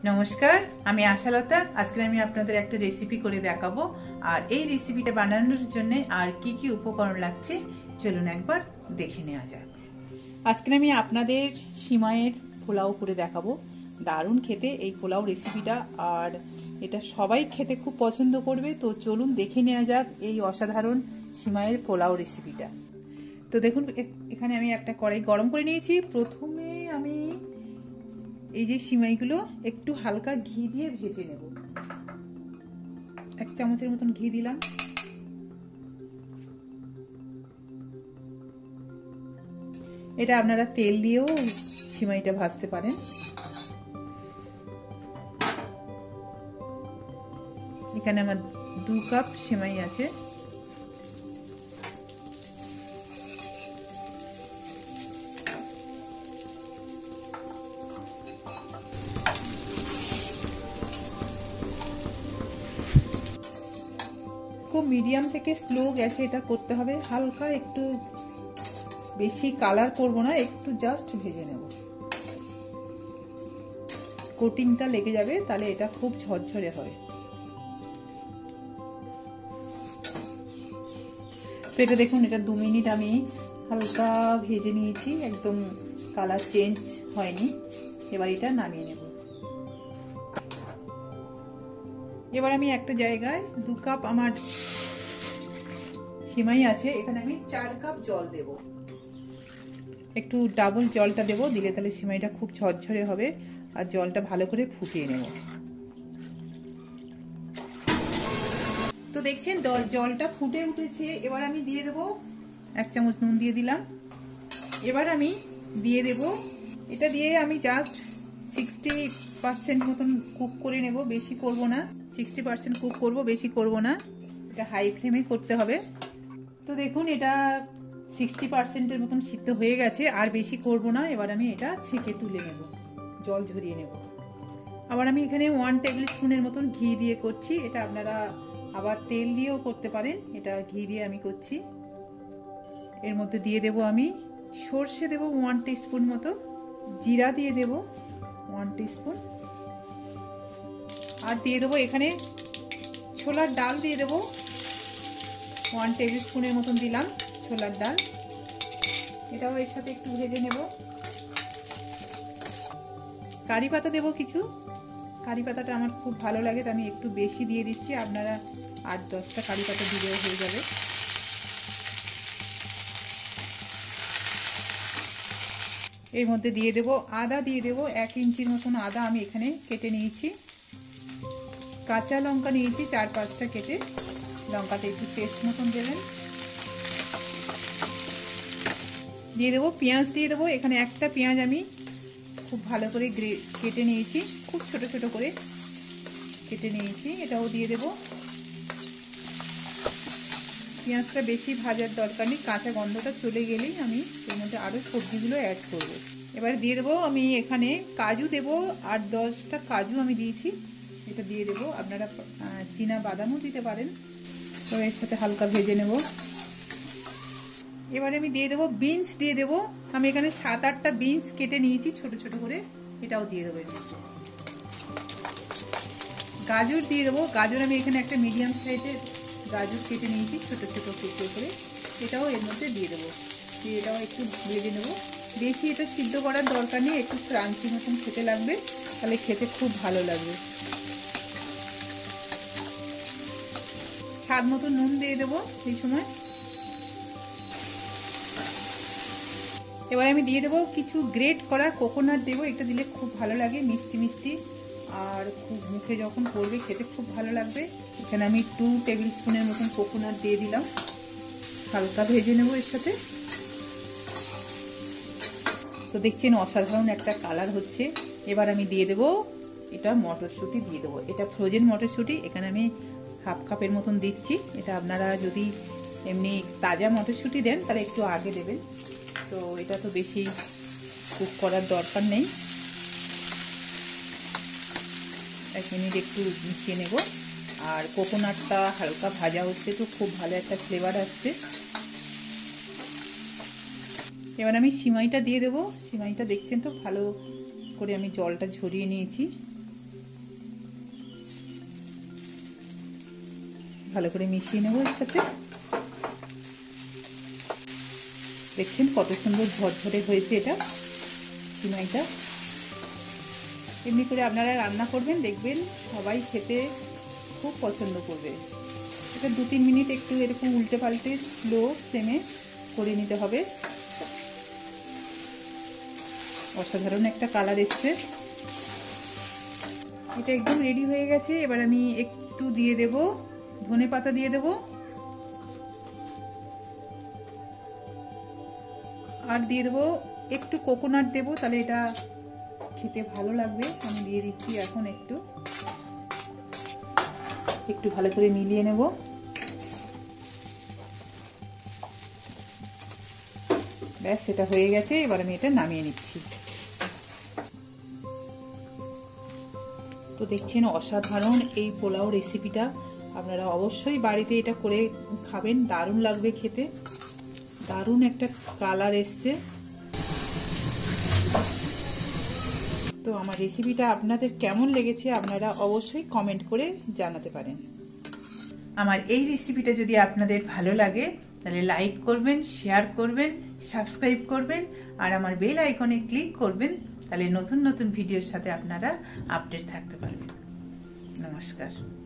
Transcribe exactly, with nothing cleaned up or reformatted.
নমস্কার, আমি আশালতা। আজকে আমি আপনাদের একটা রেসিপি করে দেখাবো। আর এই রেসিপিটা বানানোর জন্য আর কি কি উপকরণ লাগছে চলুন একবার দেখে নেওয়া যাক। আজকে আমি আপনাদের সিমাইয়ের পোলাও করে দেখাবো। দারুণ খেতে এই পোলাও রেসিপিটা, আর এটা সবাই খেতে খুব পছন্দ করবে। তো চলুন দেখে নেওয়া যাক এই অসাধারণ সিমাইয়ের পোলাও রেসিপিটা। তো দেখুন, এখানে আমি একটা কড়াই গরম করে নিয়েছি। প্রথমে আমি এই যে সিমাইগুলো একটু হালকা ঘি দিয়ে ভেজে নেব। এক চামচের মতন ঘি দিলাম। এটা আপনারা তেল দিয়েও সিমাইটা ভাজতে পারেন। এখানে আমার দু কাপ সিমাই আছে। খুব মিডিয়াম থেকে স্লো গ্যাসে এটা করতে হবে। হালকা একটু, বেশি কালার করব না, একটু জাস্ট ভেজে নেব। কোটিংটা লেগে যাবে, তাহলে এটা খুব ঝরঝরে হবে। তো এটা দেখুন, এটা দু মিনিট আমি হালকা ভেজে নিয়েছি, একদম কালার চেঞ্জ হয়নি। এবার এটা নামিয়ে নেব। এবার আমি একটা জায়গায় দু কাপ আমার সিমাই আছে, এখানে আমি চার কাপ জল দেব। একটু ডাবল জলটা দেব, দিলে তাহলে সিমাইটা খুব ঝরঝরে হবে। আর জলটা ভালো করে ফুটিয়ে নেব। তো দেখছেন জলটা ফুটে উঠেছে। এবার আমি দিয়ে দেব এক চামচ নুন দিয়ে দিলাম। এবার আমি দিয়ে দেব, এটা দিয়ে আমি জাস্ট সিক্সটি পার্সেন্ট মতন কুক করে নেব, বেশি করব না। সিক্সটি পার্সেন্ট কুক করবো, বেশি করব না। এটা হাই ফ্লেমে করতে হবে। তো দেখুন, এটা সিক্সটি পার্সেন্টের মতন সিদ্ধ হয়ে গেছে, আর বেশি করব না। এবার আমি এটা ছেঁকে তুলে নেব, জল ঝরিয়ে নেব। আবার আমি এখানে ওয়ান টেবিল স্পুনের মতন ঘি দিয়ে করছি। এটা আপনারা আবার তেল দিয়েও করতে পারেন, এটা ঘি দিয়ে আমি করছি। এর মধ্যে দিয়ে দেব আমি সর্ষে দেব ওয়ান টিস্পুন মতো, জিরা দিয়ে দেব ওয়ান টিস্পুন, আর দিয়ে দেবো এখানে ছোলার ডাল দিয়ে দেবো ওয়ান টেবিল স্পুনের মতন দিলাম ছোলার ডাল। এটাও এর সাথে একটু ভেজে নেব। কারি পাতা দেবো কিছু। কারি পাতাটা আমার খুব ভালো লাগে, তো আমি একটু বেশি দিয়ে দিচ্ছি। আপনারা আট দশটা কারি পাতা দিলেও হয়ে যাবে। এর মধ্যে দিয়ে দেবো আদা, দিয়ে দেবো এক ইঞ্চির মতন আদা আমি এখানে কেটে নিয়েছি। কাঁচা লঙ্কা নিয়েছি চার পাঁচটা কেটে, লঙ্কাটা একটু পেস্ট মতন দেবেন। দিয়ে দেবো পেঁয়াজ, দিয়ে দেবো এখানে একটা পেঁয়াজ আমি খুব ভালো করে কেটে নিয়েছি, খুব ছোট ছোট করে কেটে নিয়েছি, এটাও দিয়ে দেবো। পেঁয়াজটা বেশি ভাজার দরকার নেই, কাঁচা গন্ধটা চলে গেলেই আমি এর মধ্যে আরও সবজিগুলো অ্যাড করব। এবার দিয়ে দেবো আমি এখানে কাজু দেবো, আট দশটা কাজু আমি দিয়েছি, এটা দিয়ে দেবো। আপনারা চীনা বাদামও দিতে পারেন। তো এর সাথে হালকা ভেজে নেব। এবারে আমি দিয়ে দেবো বিনস, দিয়ে দেবো আমি এখানে সাত আটটা বিনস কেটে নিয়েছি ছোট ছোট করে, এটাও দিয়ে দেবো। গাজর দিয়ে দেবো। গাজর আমি এখানে একটা মিডিয়াম সাইজের গাজর কেটে নিয়েছি ছোট ছোট টুকরো করে, এটাও এর মধ্যে দিয়ে দেবো। দিয়ে এটাও একটু ভেজে নেব। বেশি এটা সিদ্ধ করার দরকার নেই, একটু ক্রাঞ্চি মতন খেতে লাগবে, তাহলে খেতে খুব ভালো লাগবে। স্বাদ মতো নুন দিয়ে দেবো এই সময়। এবার আমি দিয়ে দেবো কিছু গ্রেট করা কোকোনাট দেবো, এটা দিলে খুব ভালো লাগে, মিষ্টি মিষ্টি, আর খুব মুখে যখন পড়বে খেতে খুব ভালো লাগবে। এখানে আমি টু টেবিল স্পুনের মতন কোকোনাট দিয়ে দিলাম। হালকা ভেজে নেবো এর সাথে। তো দেখছেন অসাধারণ একটা কালার হচ্ছে। এবার আমি দিয়ে দেবো এটা মটরশুঁটি দিয়ে দেবো। এটা ফ্রোজেন মটরশুঁটি, এখানে আমি হাফ কাপের মতন দিচ্ছি। এটা আপনারা যদি এমনি তাজা মটরশুঁটি দেন তাহলে একটু আগে দেবেন। তো এটা তো বেশি কুক করার দরকার নেই। এক মিনিট একটু মিশিয়ে নেব। আর কোকোনাটটা হালকা ভাজা হচ্ছে, তো খুব ভালো একটা ফ্লেভার আসছে। এবার আমি সিমাইটা দিয়ে দেবো। সিমাইটা দেখছেন তো ভালো করে আমি জলটা ঝরিয়ে নিয়েছি। ভালো করে মিশিয়ে নেবো এর সাথে। দেখছেন কত সুন্দর ঝরঝরে হয়েছে এটা সিমাইটা। এমনি করে আপনারা রান্না করবেন, দেখবেন সবাই খেতে খুব পছন্দ করবে। এটা দু তিন মিনিট একটু এরকম উল্টে পাল্টে স্লো ফ্লেমে করে নিতে হবে। অসাধারণ একটা কালার এসছে। এটা একদম রেডি হয়ে গেছে। এবার আমি একটু দিয়ে দেব ধনে পাতা দিয়ে দেব, আর দিয়ে দেবো একটু কোকোনাট দেবো, তাহলে এটা খেতে ভালো লাগবে। আমি দিয়ে দিচ্ছি এখন একটু একটু ভালো করে মিলিয়ে নেব। ব্যাস, এটা হয়ে গেছে। এবার আমি এটা নামিয়ে নিচ্ছি। তো দেখছেন অসাধারণ এই পোলাও রেসিপিটা। আপনারা অবশ্যই বাড়িতে এটা করে খাবেন, দারুণ লাগবে খেতে। দারুণ একটা কালার এসছে। তো আমার রেসিপিটা আপনাদের কেমন লেগেছে আপনারা অবশ্যই কমেন্ট করে জানাতে পারেন। আমার এই রেসিপিটা যদি আপনাদের ভালো লাগে তাহলে লাইক করবেন, শেয়ার করবেন, সাবস্ক্রাইব করবেন, আর আমার বেল আইকনে ক্লিক করবেন। তাহলে নতুন নতুন ভিডিওর সাথে আপনারা আপডেট থাকতে পারবেন। নমস্কার।